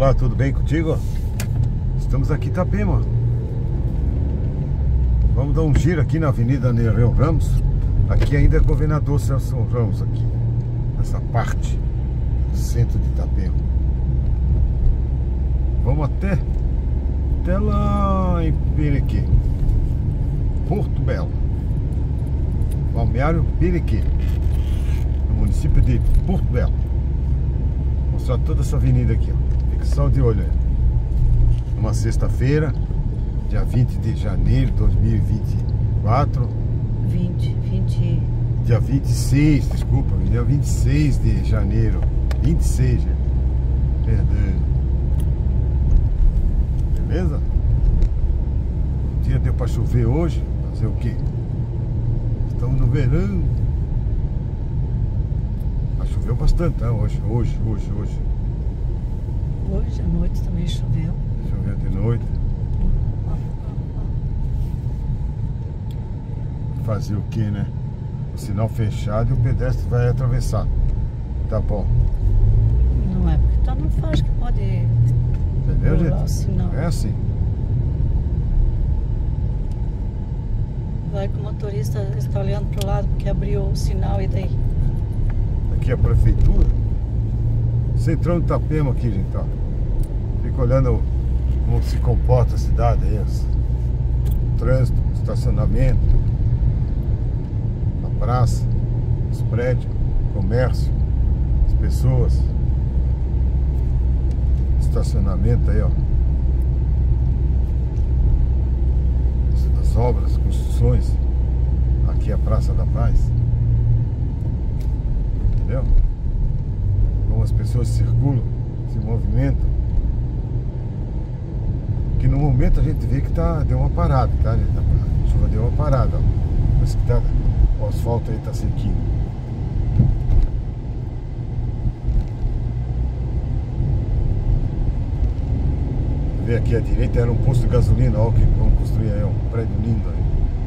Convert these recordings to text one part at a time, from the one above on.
Olá, tudo bem contigo? Estamos aqui em Itapema. Vamos dar um giro aqui na Avenida Nereu Ramos. Aqui ainda é Governador Celso Ramos aqui, nessa parte do centro de Itapema. Vamos até lá em Perequê, Porto Belo, Balneário Perequê, no município de Porto Belo. Vou mostrar toda essa avenida aqui, ó. Fica só de olho aí. Uma sexta-feira, dia 20 de janeiro de 2024. Dia 26, desculpa, dia 26 de janeiro. 26, gente. Perdão. Beleza? O dia deu pra chover hoje. Fazer o quê? Estamos no verão. Mas choveu bastante, né? Hoje. Hoje à noite também choveu. Choveu de noite. Fazer o que, né? O sinal fechado e o pedestre vai atravessar. Tá bom. Não é porque tá não faz que pode. Entendeu, gente? Sinal. É assim. Vai que o motorista está olhando pro lado porque abriu o sinal e daí. Aqui é a prefeitura. Centrão de Itapema aqui, gente, ó. Fica olhando como se comporta a cidade aí. Trânsito, estacionamento, a praça, os prédios, comércio, as pessoas. Estacionamento aí, ó. As obras, construções. Aqui é a Praça da Paz. Entendeu? Como as pessoas circulam, se movimentam. Que no momento a gente vê que deu uma parada, tá? A chuva deu uma parada, ó. Parece que o asfalto aí tá sequinho. Vê aqui à direita, era um posto de gasolina, ó, que vamos construir aí, ó, um prédio lindo aí.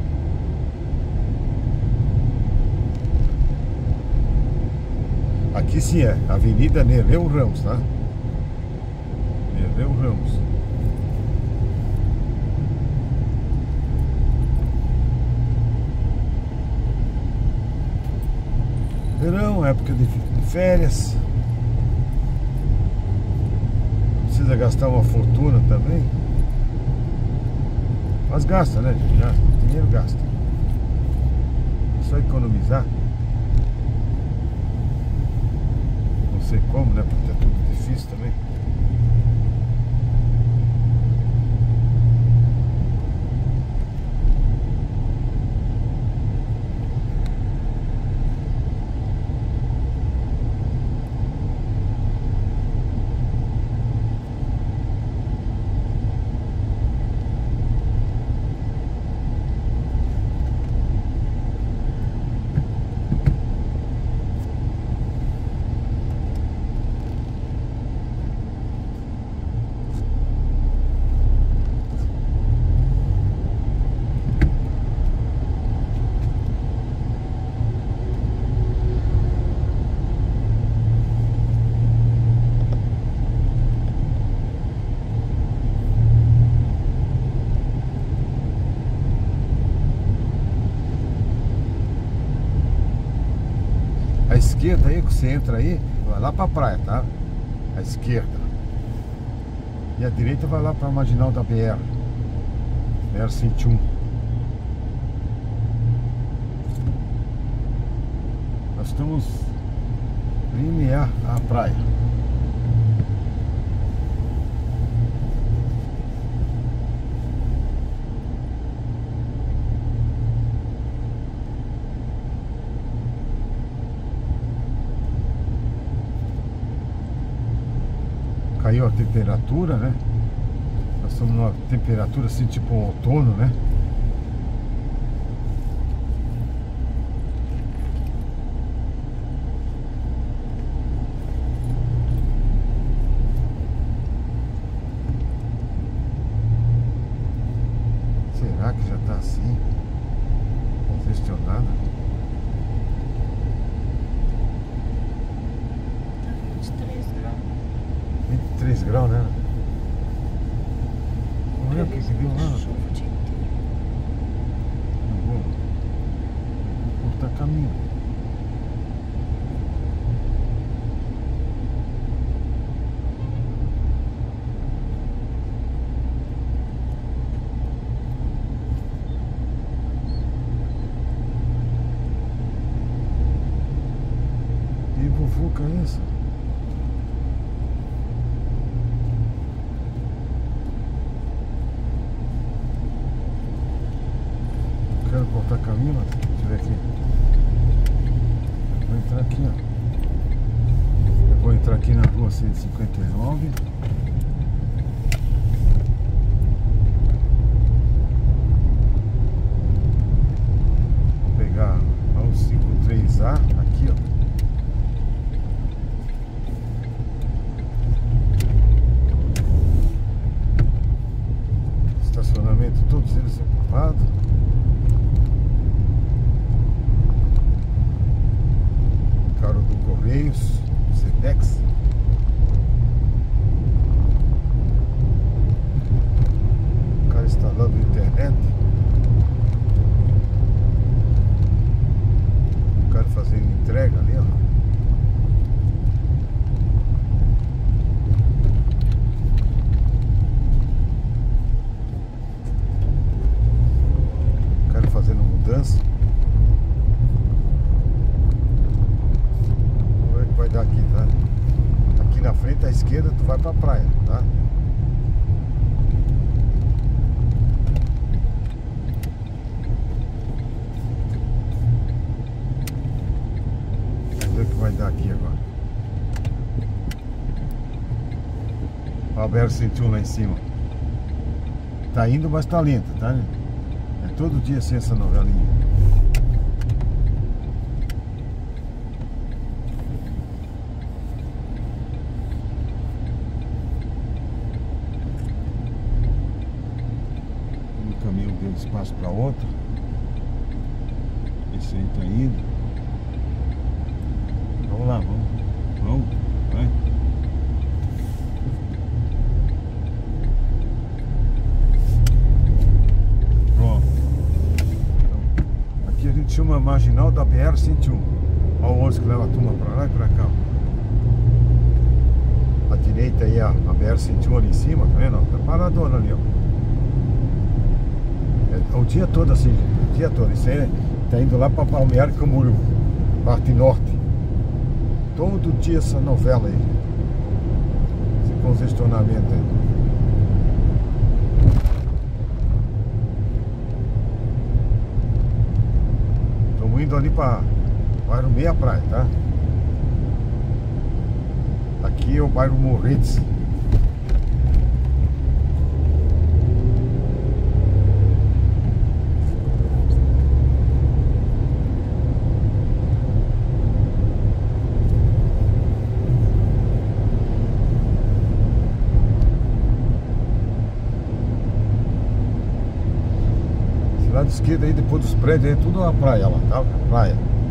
Aqui sim é Avenida Nereu Ramos, tá? Nereu Ramos. Verão, época de férias. Precisa gastar uma fortuna também. Mas gasta, né, gente? Gasta. Dinheiro gasta. É só economizar. Não sei como, né? Porque é tudo difícil também. A esquerda aí, que você entra aí, vai lá pra praia, tá? A esquerda. E a direita vai lá pra marginal da BR. BR-101. Nós estamos linear à praia. Caiu a temperatura, né? Nós estamos numa temperatura assim, tipo um outono, né? Será que já tá assim? Congestionada? 23 graus. 3 graus, né? Não é o que deu lá? Chuva o dia inteiro. Eu vou cortar caminho. E bufuca é isso? Quero cortar caminho, mas deixa eu ver aqui. Vou entrar aqui, ó. Eu vou entrar aqui na rua 159. Vou pegar a 153A aqui, ó. Estacionamento todos eles ocupados. Carro do Correios, Sedex. O cara instalando internet. O cara fazendo entrega ali, ó. O cara fazendo mudança. Vai dar aqui, tá? Aqui na frente à esquerda tu vai pra praia, tá? Vamos ver o que vai dar aqui agora. Ó, a BR-101 lá em cima. Tá indo, mas tá lenta, tá? É todo dia assim essa novelinha. Caminho deu espaço para outro. Esse aí tá indo. Vamos lá, vamos, vai. Pronto. Aqui a gente chama marginal da BR-101. Olha o ônibus que leva a turma para lá e para cá. À direita aí a BR-101 ali em cima, tá vendo? Tá paradona ali, ó. O dia todo assim, gente. O dia todo. Isso aí tá indo lá pra Balneário Camboriú, parte norte. Todo dia essa novela aí, gente. Esse congestionamento aí. Estamos indo ali pra bairro Meia Praia, tá? Aqui é o bairro Morretes. Lado esquerdo aí, depois dos prédios aí, tudo a praia lá, tá? Praia.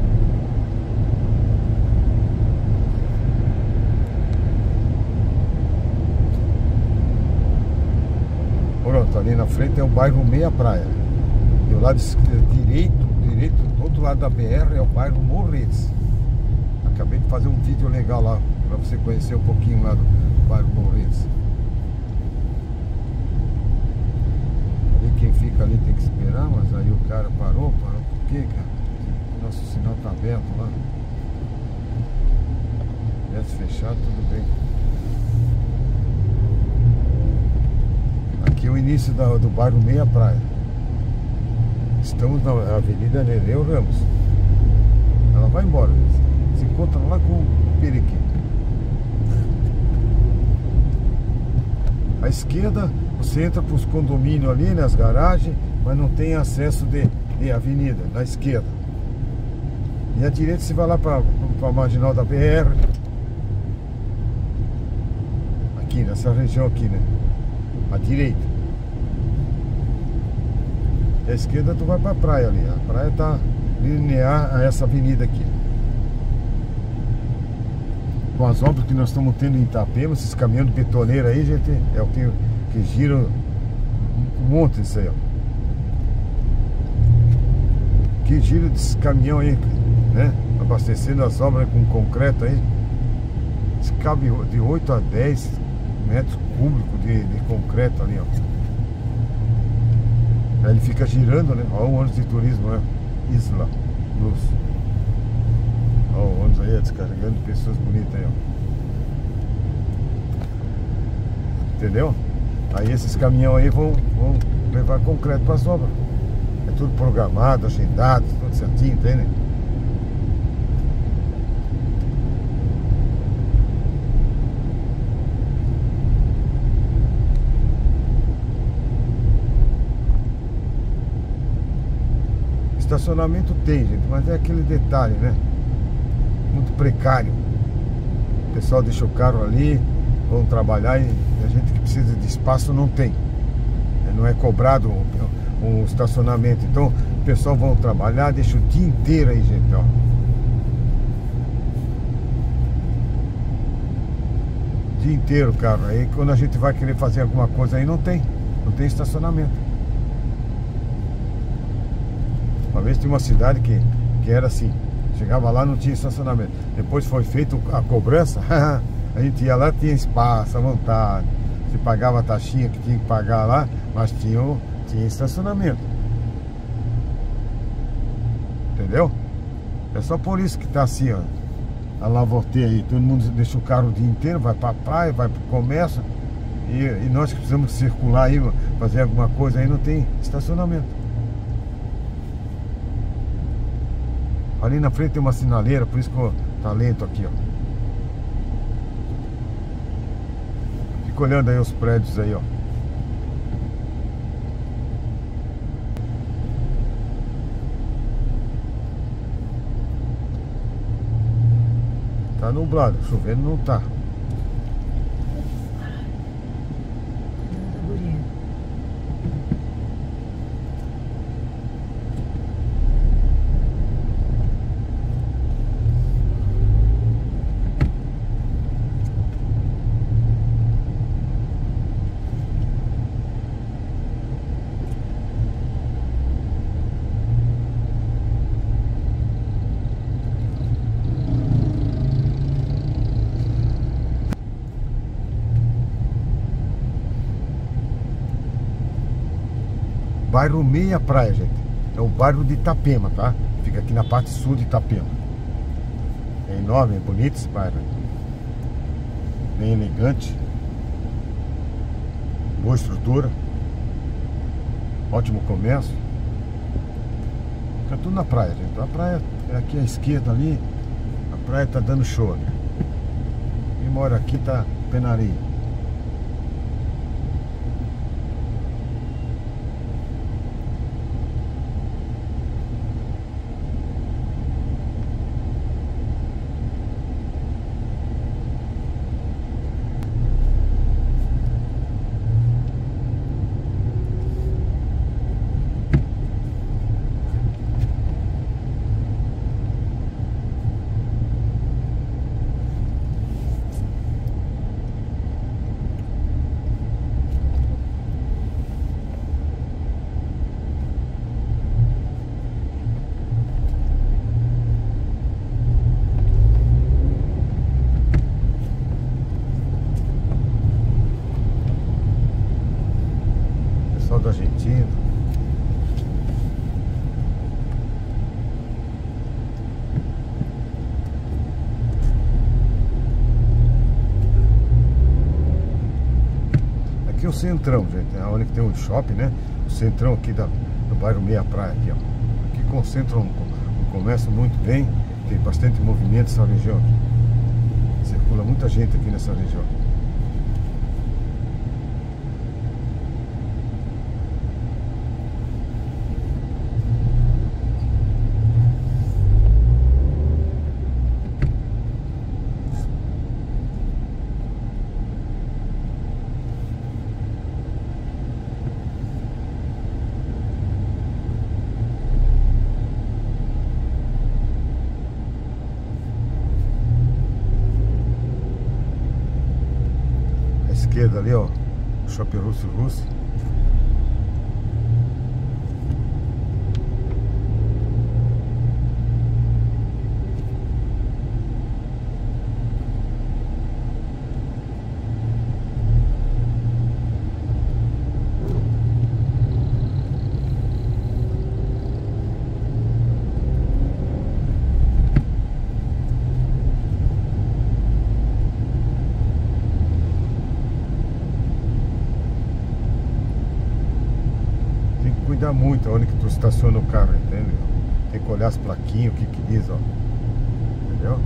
Pronto, ali na frente é o bairro Meia Praia. E o lado direito, do outro lado da BR é o bairro Morretes. Acabei de fazer um vídeo legal lá, pra você conhecer um pouquinho lá do bairro Morretes. Quem fica ali tem que esperar, mas aí o cara parou por quê, cara? Nosso sinal tá aberto lá. Se fechar, tudo bem. Aqui é o início do bairro Meia Praia. Estamos na Avenida Nereu Ramos. Ela vai embora, se encontra lá com o Periquim. À esquerda você entra para os condomínios ali, nas garagens, mas não tem acesso de avenida, na esquerda. E à direita você vai lá para a marginal da BR. Aqui, nessa região aqui, né? À direita. E à esquerda tu vai para a praia ali. A praia tá linear a essa avenida aqui. com as obras que nós estamos tendo em Itapema, esses caminhões de betoneira aí, gente, é o que gira um monte disso aí, ó. Que gira desse caminhão aí, né? Abastecendo as obras com concreto aí. Isso cabe de 8 a 10 metros cúbicos de concreto ali, ó. Aí ele fica girando, né? Olha o ônibus de turismo, né? Isla Luz. Olha o ônibus aí, descarregando pessoas bonitas aí, ó. Entendeu? Aí esses caminhões aí vão levar concreto para as obras. É tudo programado, agendado, tudo certinho, entende? Estacionamento tem, gente, mas é aquele detalhe, né? Muito precário. O pessoal deixa o carro ali, vão trabalhar e a gente que precisa de espaço não tem. Não é cobrado um estacionamento. Então o pessoal vão trabalhar, deixa o dia inteiro aí, gente, ó. Dia inteiro, cara. Aí quando a gente vai querer fazer alguma coisa aí, não tem estacionamento. Uma vez tinha uma cidade que era assim, chegava lá, não tinha estacionamento. Depois foi feita a cobrança, a gente ia lá, tinha espaço à vontade. Você pagava a taxinha que tinha que pagar lá, mas tinha estacionamento. Entendeu? É só por isso que tá assim, ó. A lavorteia aí, todo mundo deixa o carro o dia inteiro, vai pra praia, vai pro comércio. E nós que precisamos circular aí, fazer alguma coisa aí, não tem estacionamento. Ali na frente tem uma sinaleira, por isso que tá lento aqui, ó. Fica olhando aí os prédios aí, ó. Tá nublado, chovendo não tá. Bairro Meia Praia, gente. É o bairro de Itapema, tá? Fica aqui na parte sul de Itapema. É enorme, é bonito esse bairro. Bem elegante. Boa estrutura. Ótimo comércio. Fica tudo na praia, gente. A praia é aqui à esquerda ali. A praia tá dando show ali. Quem mora aqui tá pé na areia. Da Argentina. Aqui é o centrão, gente. É onde que tem um shopping, né? O centrão aqui do bairro Meia Praia aqui, ó. Aqui concentra um comércio muito bem. Tem bastante movimento nessa região aqui. Circula muita gente aqui nessa região. esquerda ali, ó, o Shopping Russo. Cuida muito onde que tu estaciona o carro, entendeu? Tem que olhar as plaquinhas, o que que diz, ó. Entendeu?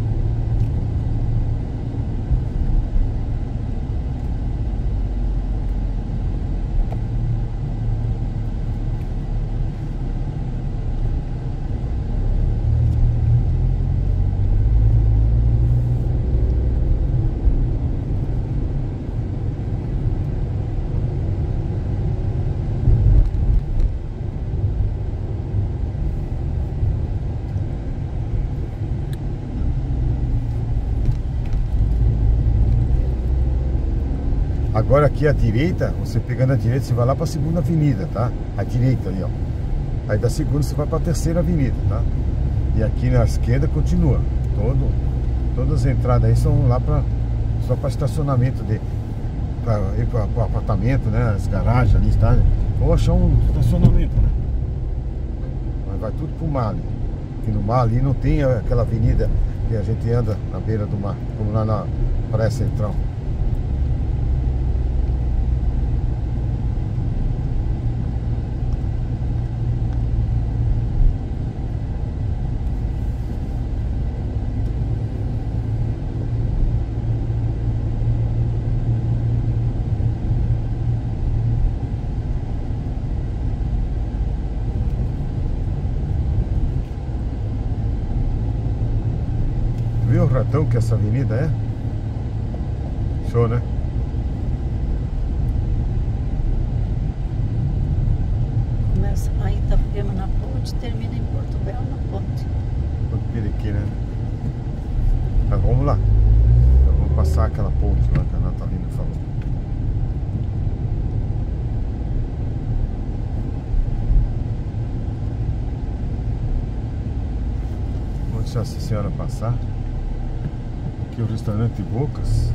Agora aqui à direita, você pegando a direita, você vai lá para a segunda avenida, tá? À direita ali, ó. Aí da segunda você vai para a terceira avenida, tá? E aqui na esquerda continua. Todas as entradas aí são lá só para estacionamento para ir para o apartamento, né? As garagens ali, tá? Ou achar um estacionamento, né? Mas vai tudo pro mar ali. Porque no mar ali não tem aquela avenida que a gente anda na beira do mar, como lá na Praia Central. Viu o ratão que essa avenida é? Show, né? Começa lá em Itapema na ponte, termina em Porto Belo na ponte. Porto Periquê, né? Mas vamos lá. Então, vamos passar aquela ponte lá que a Natalina falou. Vamos deixar essa senhora passar. Aqui é o restaurante Bocas.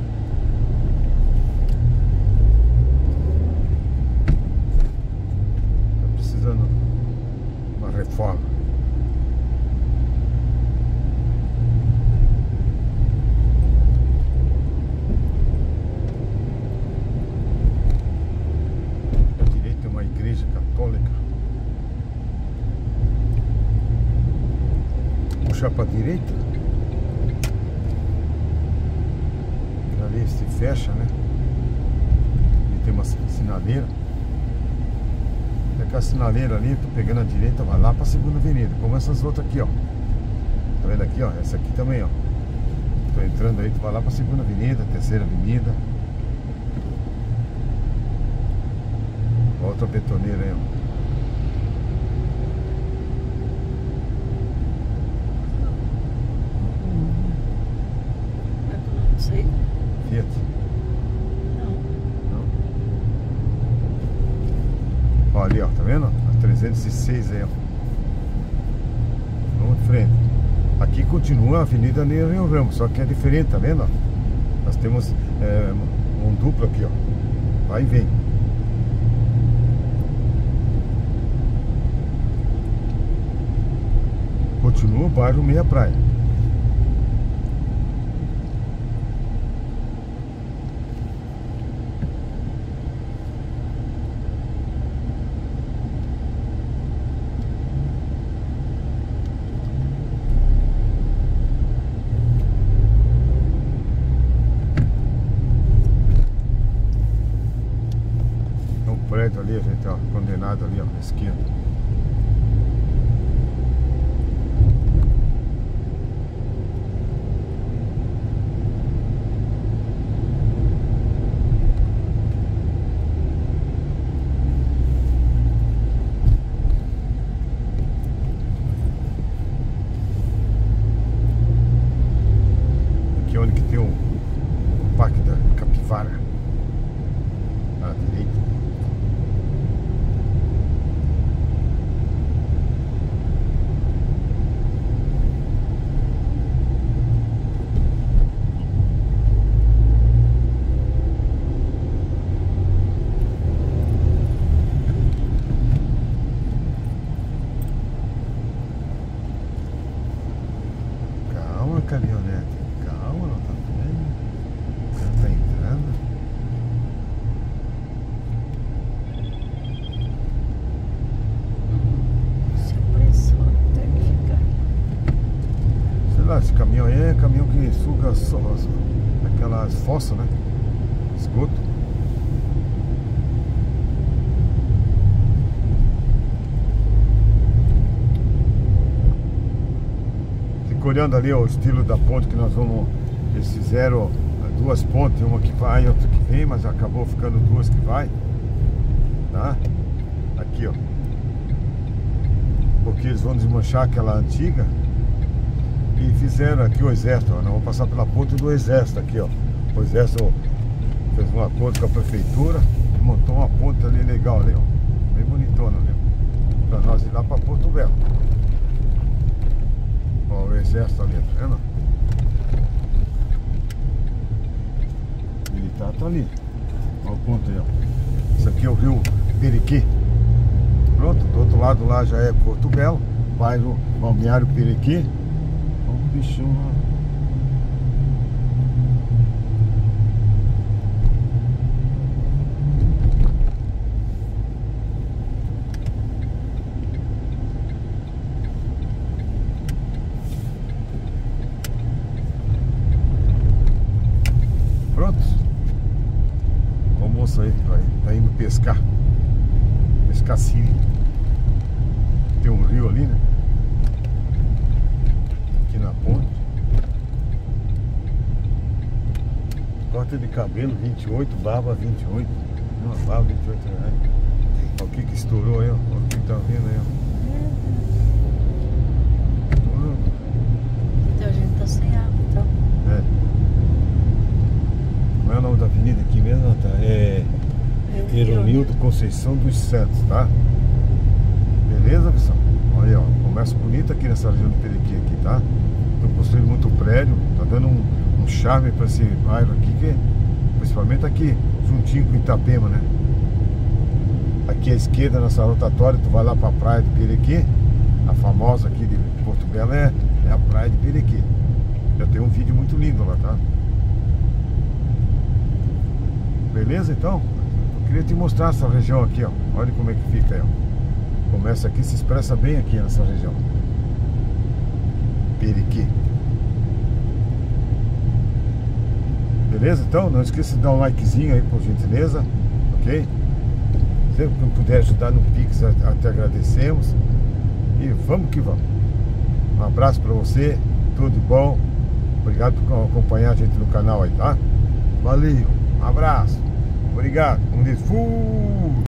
Tá precisando de uma reforma. À direita tem uma igreja católica. Puxar para a direita. Ali se fecha, né? E tem uma sinaleira. Aquela sinaleira ali, tô pegando a direita, vai lá pra segunda avenida. Como essas outras aqui, ó. Tá vendo aqui, ó? Essa aqui também, ó. Tô entrando aí, tu vai lá pra segunda avenida, terceira avenida. Outra betoneira aí, ó. Não sei. Fiat. Não. Não. Ó, ali, ó, tá vendo? A 306 aí, ó. Vamos de frente. Aqui continua a Avenida Nereu Ramos, só que é diferente, tá vendo? Ó? Nós temos um duplo aqui, ó. Vai e vem. Continua o bairro Meia Praia. Prédio ali, a gente, ó, condenado ali, ó, na esquerda. Aqui é onde que tem o Parque da Capivara. caminhão que suga aquelas fossas, né? Esgoto. Fico olhando ali o estilo da ponte que nós vamos. Eles fizeram duas pontes, uma que vai e outra que vem, mas acabou ficando duas que vai, tá? Aqui, ó, porque eles vão desmanchar aquela antiga e fizeram aqui o exército, ó. Nós vamos passar pela ponte do exército aqui, ó. O exército fez um acordo com a prefeitura e montou uma ponte ali legal ali, ó, bem bonitona ali, ó, pra nós ir lá pra Porto Belo. Ó, o exército ali, tá vendo? Tá ali, olha o ponto aí, ó. Isso aqui é o rio Perequê. Pronto, do outro lado lá já é Porto Belo, vai no balneário Perequê. Olha o bichão lá. Pronto. Aí, vai indo pescar siri. Tem um rio ali, né? Aqui na ponte. Corte de cabelo 28, barba 28. Uma barba 28 reais. Olha o que estourou aí, ó. Olha o que tá vendo aí, ó. Então a gente tá sem água, então. É. Qual é o nome da avenida aqui mesmo, tá? É Eronildo Conceição dos Santos, tá? Beleza, pessoal? Olha aí, ó, comércio bonito aqui nessa região do Perequê aqui, tá? Estão construindo muito prédio, tá dando um charme para esse bairro aqui, que principalmente aqui, juntinho com Itapema, né? Aqui à esquerda, nessa rotatória, tu vai lá pra praia do Perequê. A famosa aqui de Porto Belo é a praia de Perequê. Já tem um vídeo muito lindo lá, tá? Beleza, então? Eu queria te mostrar essa região aqui, ó. Olha como é que fica aí, ó. Começa aqui, se expressa bem aqui nessa região. Perequê. Beleza? Então, não esqueça de dar um likezinho aí, por gentileza. Ok? Sempre que puder ajudar no Pix, até agradecemos. E vamos que vamos. Um abraço pra você. Tudo de bom. Obrigado por acompanhar a gente no canal aí, tá? Valeu. Um abraço. Obrigado. Como diz, fui!